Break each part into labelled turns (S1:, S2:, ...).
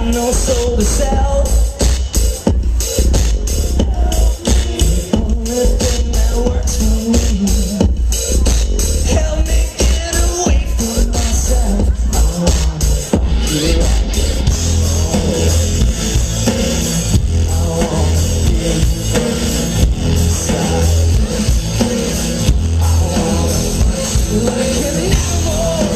S1: got no soul to sell. The only thing that works for me, help me get away from myself. I wanna fuck you right. I wanna feel you inside. I wanna fuck you like an animal.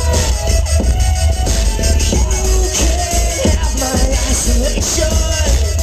S1: You can't have my isolation.